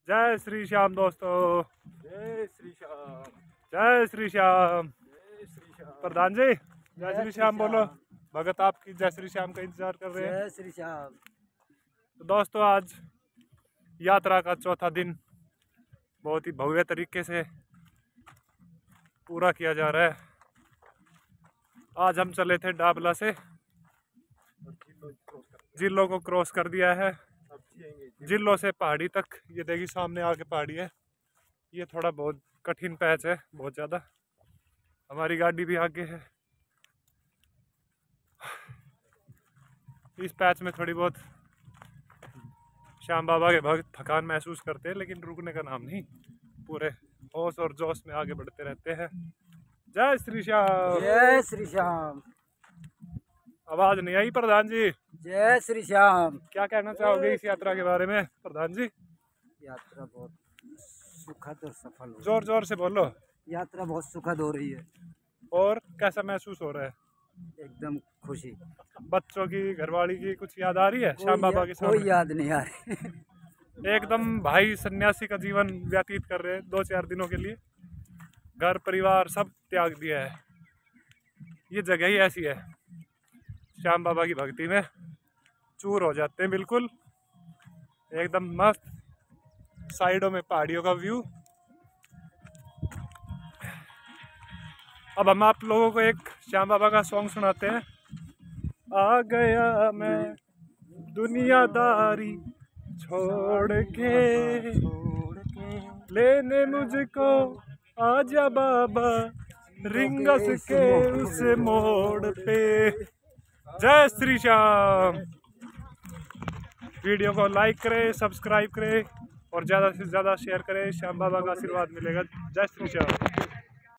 जय श्री श्याम दोस्तों, जय श्री श्याम। जय श्री श्याम। जय श्री श्याम। प्रधान जी जय श्री श्याम बोलो। भगत आपकी जय श्री श्याम का इंतजार कर रहे हैं। जय श्री श्याम। तो दोस्तों आज यात्रा का चौथा दिन बहुत ही भव्य तरीके से पूरा किया जा रहा है। आज हम चले थे डाबला से, जिलों को क्रॉस कर दिया है। जिलों से पहाड़ी तक, ये देखिए सामने आके पहाड़ी है। ये थोड़ा बहुत कठिन पैच है, बहुत ज़्यादा। हमारी गाड़ी भी आगे है। इस पैच में थोड़ी बहुत श्याम बाबा के भक्त थकान महसूस करते हैं, लेकिन रुकने का नाम नहीं, पूरे होश और जोश में आगे बढ़ते रहते हैं। जय श्री श्याम। जय श्री श्याम। आवाज नहीं आई प्रधान जी। जय श्री श्याम। क्या कहना चाहोगे इस यात्रा के बारे में प्रधान जी? यात्रा बहुत सुखद और सफल हो। जोर जोर से बोलो। यात्रा बहुत सुखद हो रही है। और कैसा महसूस हो रहा है? एकदम खुशी। बच्चों की, घरवाली की कुछ याद आ रही है श्याम बाबा के सामने? कोई याद नहीं आ रही। एकदम भाई सन्यासी का जीवन व्यतीत कर रहे हैं 2-4 दिनों के लिए। घर परिवार सब त्याग दिया है। ये जगह ही ऐसी है, श्याम बाबा की भक्ति में चूर हो जाते हैं बिल्कुल। एकदम मस्त, साइडों में पहाड़ियों का व्यू। अब हम आप लोगों को एक श्याम बाबा का सॉन्ग सुनाते हैं। आ गया मैं दुनियादारी छोड़ के, लेने मुझको आजा बाबा रिंगस के उस मोड़ पे। जय श्री श्याम। वीडियो को लाइक करें, सब्सक्राइब करें और ज़्यादा से ज़्यादा शेयर करें। श्याम बाबा का आशीर्वाद मिलेगा। जय श्री श्याम।